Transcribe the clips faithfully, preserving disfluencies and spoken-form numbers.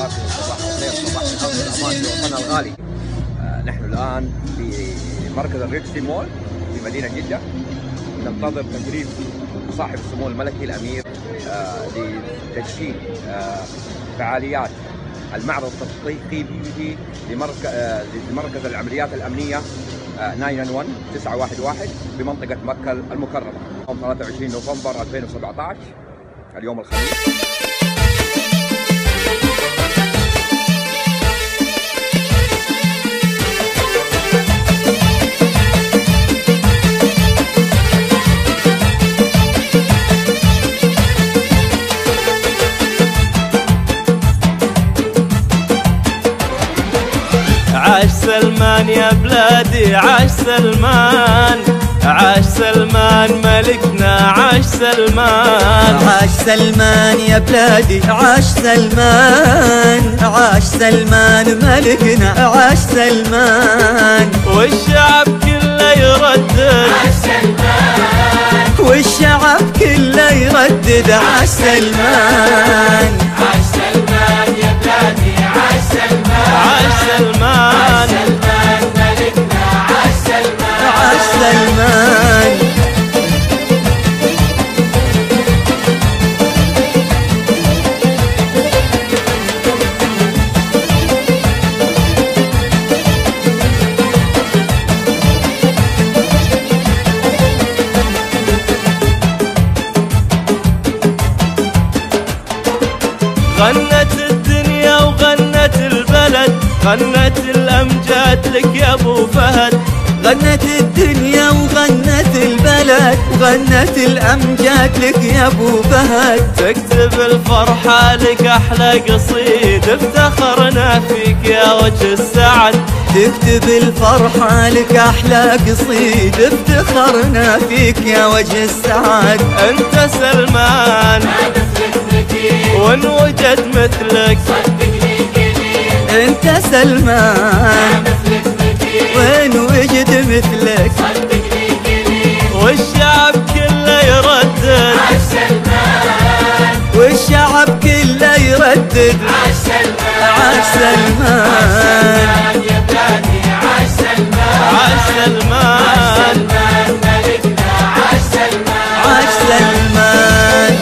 والعافية وصباح الخير صباح الأمن والأمان في وطننا الغالي. آه نحن الآن في مركز الريكسي مول في مدينة جدة، ننتظر تجريب صاحب السمو الملكي الأمير آه لتشكيل آه فعاليات المعرض التثقيفي لمركز آه لمركز العمليات الأمنية آه تسعة واحد واحد بمنطقة مكة المكرمة يوم ثلاثة وعشرين نوفمبر ألفين وسبعة عشر اليوم الخميس. عاش سلمان يا بلادي، عاش سلمان، عاش سلمان ملكنا، عاش سلمان. عاش سلمان يا بلادي، عاش سلمان، عاش سلمان ملكنا، عاش سلمان. والشعب كله يردد عاش سلمان، والشعب كله يردد عاش سلمان. عاش سلمان يا بلادي، عاش سلمان، عاش سلمان، عاش سلمان ملكنا، عاش سلمان، عاش سلمان. غنت الدنيا وغنت البلد، غنت الأمجاد لك يا أبو فهد. غنت الدنيا وغنت البلد، وغنت الأمجاد لك يا أبو فهد. تكتب الفرحة لك أحلى قصيد، افتخرنا فيك يا وجه السعد. تكتب الفرحة لك أحلى قصيد، افتخرنا فيك يا وجه السعد. أنت سلمان ما مثلك مثيل، وإن وجد مثلك صدقني قليل. أنت سلمان ما مثلك مثيل، وين وجد مثلك، صدقني قليل. والشعب كله يردد عاش سلمان، والشعب كله يردد عاش سلمان، عاش سلمان. يا بلادي، عاش سلمان، عاش سلمان، سلمان ملكنا، عاش سلمان، عاش سلمان.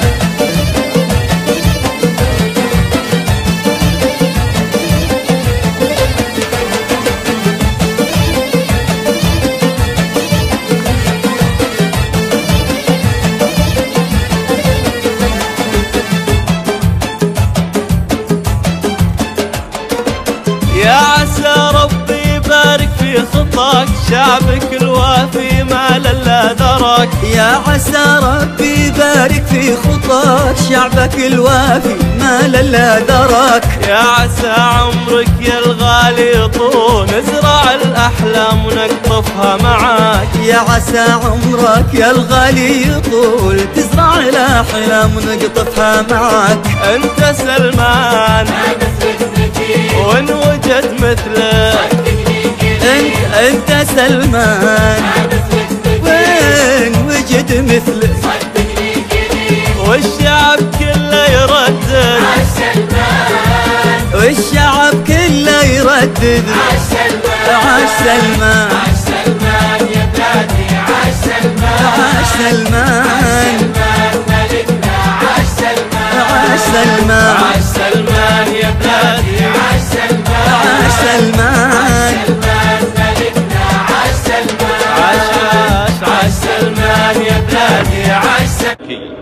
يا عسى ربي يبارك في خطاك، شعبك الوافي ما للا ذراك. يا عسى ربي يبارك في خطاك، شعبك الوافي ما للا دراك. يا عسى عمرك يا الغالي يطول، نزرع الأحلام ونقطفها معاك. يا عسى عمرك يا الغالي يطول، تزرع الأحلام ونقطفها معاك. أنت سلمان ما مثلك مثيل، وإن وجد مثلك صدقني قليل. انت انت سلمان ما مثلك مثيل، وين وجد مثلك، صدقني قليل. والشعب كله يردد عاش سلمان، والشعب كله يردد عاش سلمان، عاش سلمان. عاش سلمان يا بلادي، عاش سلمان، عاش سلمان، سلمان ملكنا، عاش سلمان، عاش سلمان. عاش سلمان يا بلادي، عاش سلمان، عاش سلمان. سلمان ملكنا، عاش سلمان، عاش عاش عاش سلمان يا بلادي، عاش سلمان.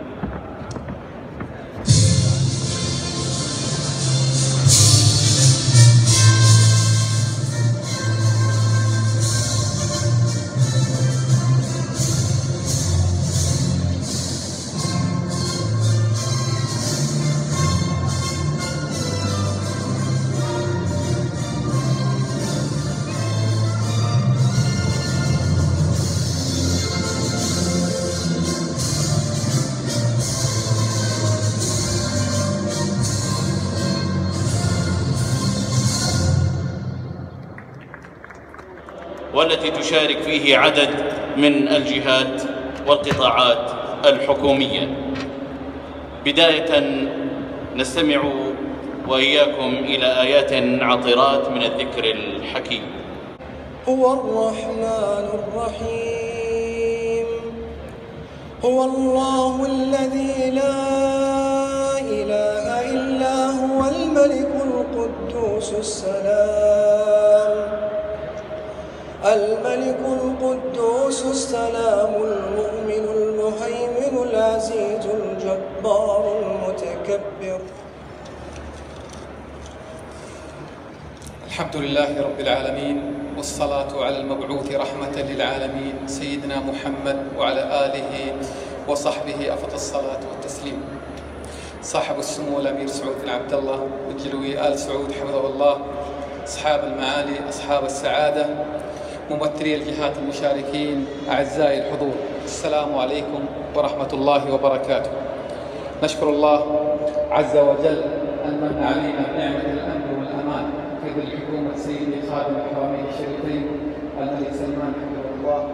والتي تشارك فيه عدد من الجهات والقطاعات الحكومية. بداية نستمع وإياكم إلى آيات عطرات من الذكر الحكيم. هو الرحمن الرحيم، هو الله الذي لا إله إلا هو الملك القدوس السلام الملك القدوس السلام المؤمن المهيمن العزيز الجبار المتكبر. الحمد لله رب العالمين، والصلاة على المبعوث رحمة للعالمين سيدنا محمد وعلى آله وصحبه أفضل الصلاة والتسليم. صاحب السمو الأمير سعود بن عبد الله وجلوي آل سعود حفظه الله، أصحاب المعالي، أصحاب السعادة، ممثلي الجهات المشاركين، أعزائي الحضور، السلام عليكم ورحمة الله وبركاته. نشكر الله عز وجل أن من علينا بنعمة الأمن والأمان في ظل حكومة سيدي خادم الحرمين الشريفين الملك سلمان حفظه الله،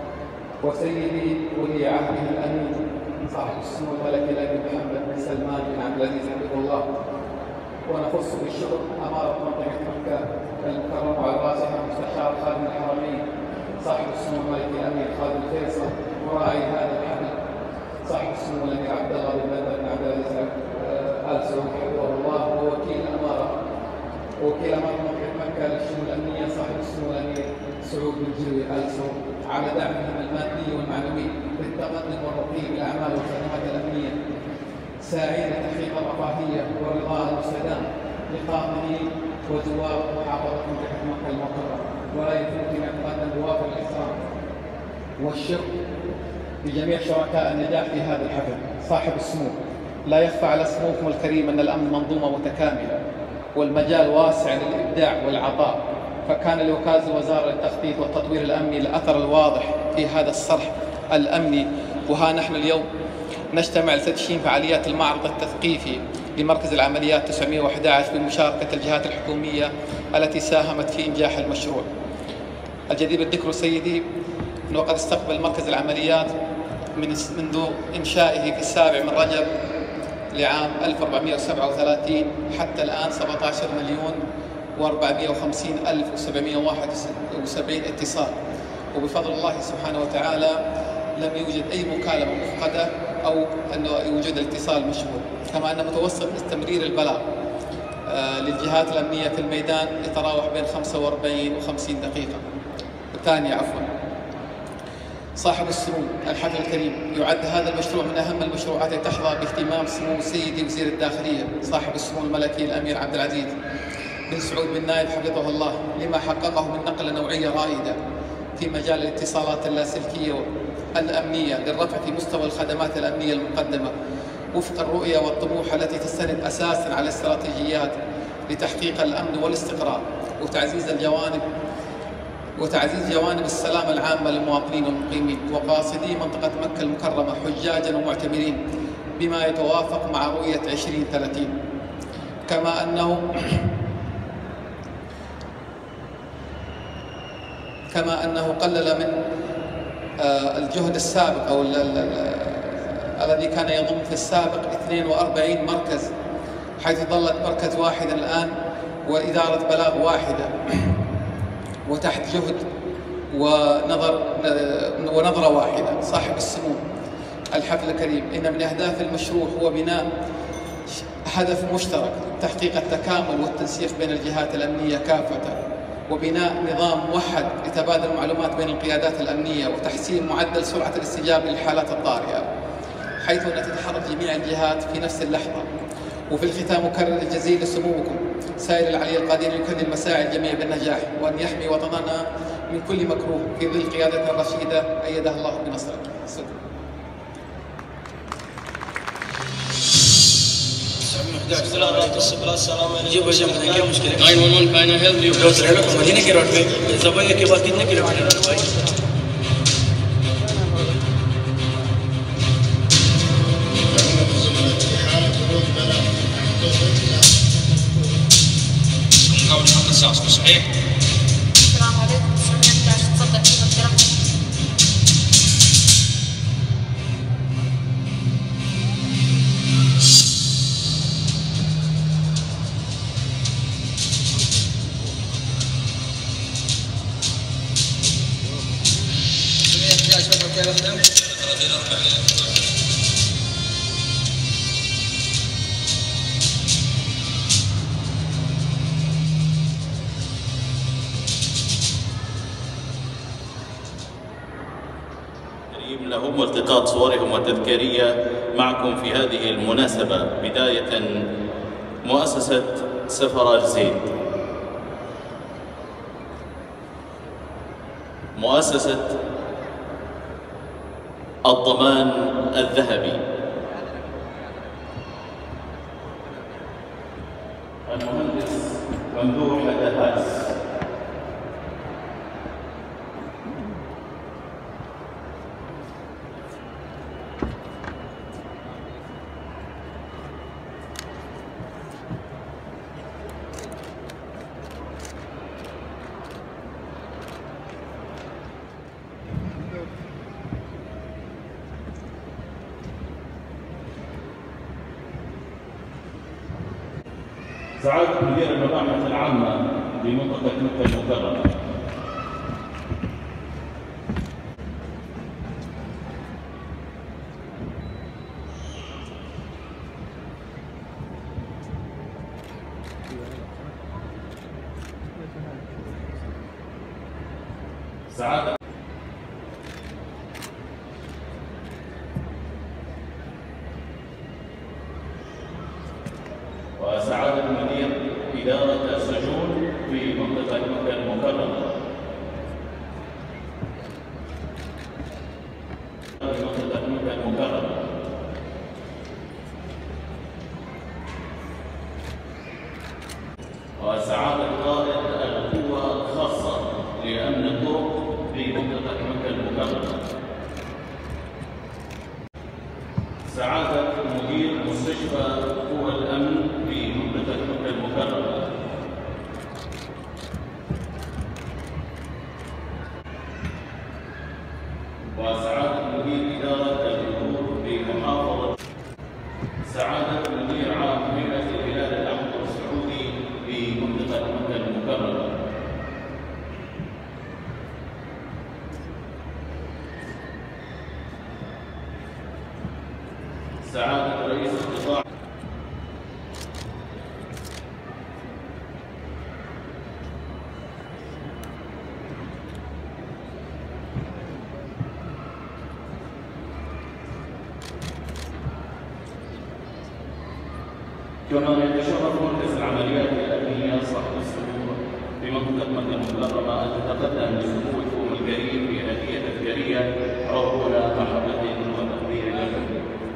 وسيدي ولي عهده الأمين صاحب السمو الملكي الأمير محمد بن سلمان بن عبد العزيز حفظه الله. ونخص بالشكر أمارة منطقة مكة المكرمة على رأسها مستشار خادم الحرمين صاحب السمو الملكي الأمير خادم الفيصل وراعي هذا الحفل صاحب السمو الأمير عبد الله بن بدر بن عبد العزيز آل سعود حفظه الله، ووكيل الأمارة وكيل أمارة منطقة مكة للشؤون الأمنية صاحب السمو الأمير سعود بن جلوي آل سعود على دعمهم المادي والمعنوي بالتقدم والرقي بالأعمال والخدمات الأمنية، ساعين تحقيق الرفاهية والرضا المستدام لقائمين وزوار محافظة منطقة مكة المكرمة. ولا يمكن أن نتقدم بوافر الإحترام والشكر لجميع شركاء النجاح في هذا الحفل. صاحب السمو، لا يخفى على سموكم الكريم أن الأمن منظومة متكاملة والمجال واسع للإبداع والعطاء، فكان لوكالة الوزارة للتخطيط والتطوير الأمني الأثر الواضح في هذا الصرح الأمني. وها نحن اليوم نجتمع لتدشين فعاليات المعرض التثقيفي لمركز العمليات تسعمئة وأحد عشر بمشاركة الجهات الحكومية التي ساهمت في إنجاح المشروع. الجدير بالذكر سيدي أنه قد استقبل مركز العمليات من منذ إنشائه في السابع من رجب لعام ألف وأربعمئة وسبعة وثلاثين حتى الآن سبعة عشر مليون وأربعمئة وخمسين ألف وسبعمئة وواحد وسبعين اتصال، وبفضل الله سبحانه وتعالى لم يوجد أي مكالمة مفقدة أو أنه يوجد الاتصال مشغول. كما أن متوسط تمرير البلاغ آه للجهات الأمنية في الميدان يتراوح بين خمسة وأربعين وخمسين دقيقة. الثانية عفوا صاحب السمو الحفل الكريم، يعد هذا المشروع من أهم المشروعات التي تحظى باهتمام سمو سيدي وزير الداخلية صاحب السمو الملكي الأمير عبد العزيز بن سعود بن نايف حفظه الله، لما حققه من نقلة نوعية رائدة في مجال الاتصالات اللاسلكية الأمنية للرفع في مستوى الخدمات الأمنية المقدمة وفق الرؤية والطموح التي تستند أساساً على استراتيجيات لتحقيق الأمن والاستقرار وتعزيز الجوانب وتعزيز جوانب السلامة العامة للمواطنين والمقيمين وقاصدي منطقة مكة المكرمة حجاجاً ومعتمرين بما يتوافق مع رؤية عشرين ثلاثين. كما أنه كما أنه قلل من الجهد السابق أو الذي كان يضم في السابق اثنين وأربعين مركز، حيث ظلت مركز واحد الآن وإدارة بلاغ واحدة وتحت جهد ونظر ونظرة واحدة. صاحب السمو الحفل الكريم، إن من أهداف المشروع هو بناء هدف مشترك تحقيق التكامل والتنسيق بين الجهات الأمنية كافة، وبناء نظام موحد لتبادل المعلومات بين القيادات الأمنية وتحسين معدل سرعة الاستجابة للحالات الطارئة، حيث أن تتحرك جميع الجهات في نفس اللحظة. وفي الختام أكرر الجزيل لسموكم سائر العلي القادر يكرم مساعي الجميع بالنجاح، وأن يحمي وطننا من كل مكروه في ظل قيادة الرشيدة أيدها الله بنصره. السلام عليكم. السلام عليكم. جيبوا جنبنا क्या मुश्किल है? nine one one can I help you? दोस्त रह लो तो मदीने के रोड पे ज़बैया के बाद कितने किलोमीटर है भाई? نحاول نحط الساس صحيح؟ السلام عليكم. سمعت ايش تصدق في الكلام؟ لهم والتقاط صورهم التذكارية معكم في هذه المناسبة. بداية مؤسسة سفراج زيد، مؤسسة الضمان الذهبي، المهندس ممدوح الدهاس، سعادة مدير المباحث العامة بمنطقة مكة المكرمة، سعادة وسعادة مدير إدارة السجون في منطقة مكة المكرمة، في منطقة مكة المكرمة، وسعادة قائد القوة الخاصة لأمن الطرق في منطقة مكة المكرمة، سعادة مدير مستشفى قوى الأمن في منطقة مكة المكرمة، وسعادة مدير إدارة المرور في محافظة، سعادة مدير عام هيئة الهلال الأحمر السعودي في منطقة مكة المكرمة، سعادة رئيس القطاع، كما يتشرف مركز العمليات الأمنية صاحب السمو في منطقة مكة المكرمة أن تتقدم لسموكم الكريم بهدية تذكارية عرض محبة وتقدير لكم.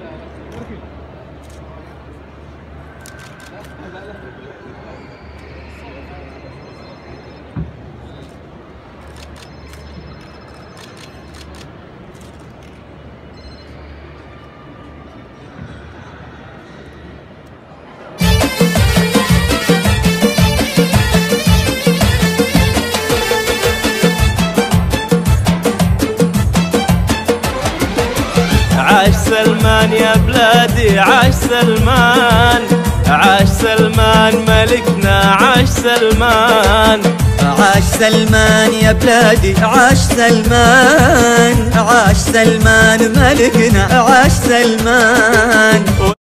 عاش سلمان يا بلادي، عاش سلمان، عاش سلمان ملكنا، عاش سلمان، عاش سلمان يا بلادي، عاش سلمان، عاش سلمان ملكنا، عاش سلمان.